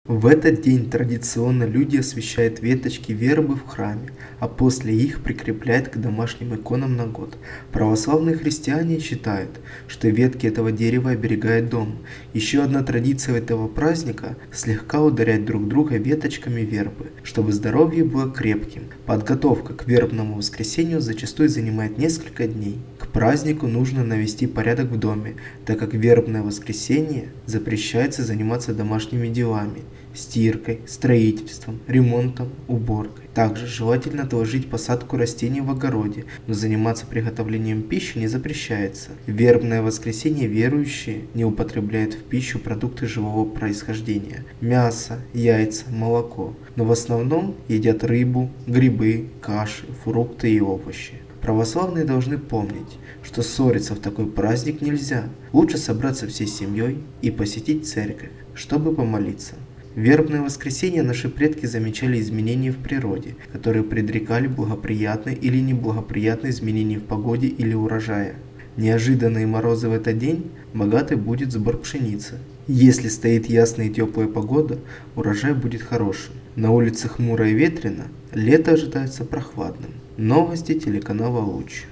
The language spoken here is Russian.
В этот день традиционно люди освещают веточки вербы в храме, а после их прикрепляют к домашним иконам на год. Православные христиане считают, что ветки этого дерева оберегают дом. Еще одна традиция этого праздника – слегка ударять друг друга веточками вербы, чтобы здоровье было крепким. Подготовка к вербному воскресенью зачастую занимает несколько дней. К празднику нужно навести порядок в доме, так как в вербное воскресенье запрещается заниматься домашними делами – стиркой, строительством, ремонтом, уборкой. Также желательно отложить посадку растений в огороде, но заниматься приготовлением пищи не запрещается. В вербное воскресенье верующие не употребляют в пищу продукты живого происхождения – мясо, яйца, молоко, но в основном едят рыбу, грибы, каши, фрукты и овощи. Православные должны помнить, что ссориться в такой праздник нельзя. Лучше собраться всей семьей и посетить церковь, чтобы помолиться. В вербное воскресенье наши предки замечали изменения в природе, которые предрекали благоприятные или неблагоприятные изменения в погоде или урожае. Неожиданные морозы в этот день богатый будет сбор пшеницы. Если стоит ясная и теплая погода, урожай будет хорошим. На улице хмуро и ветрено, лето ожидается прохладным. Новости телеканала Луч.